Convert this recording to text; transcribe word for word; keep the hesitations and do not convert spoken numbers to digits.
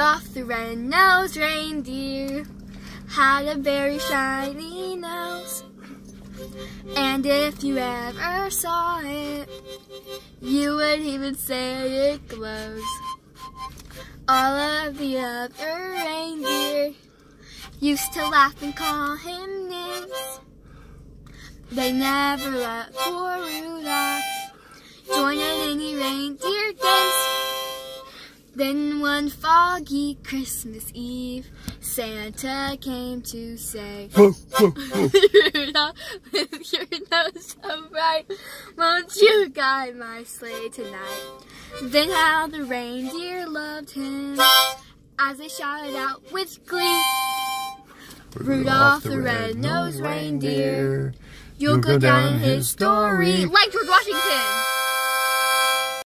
Rudolph the red-nosed reindeer had a very shiny nose, and if you ever saw it, you would even say it glows. All of the other reindeer used to laugh and call him names. They never let poor Rudolph join in any reindeer games. Then one foggy Christmas Eve, Santa came to say, Rudolph, with your nose so bright, won't you guide my sleigh tonight? Then how the reindeer loved him as they shouted out with glee, Rudolph the red-nosed reindeer, you'll go down in history like George Washington.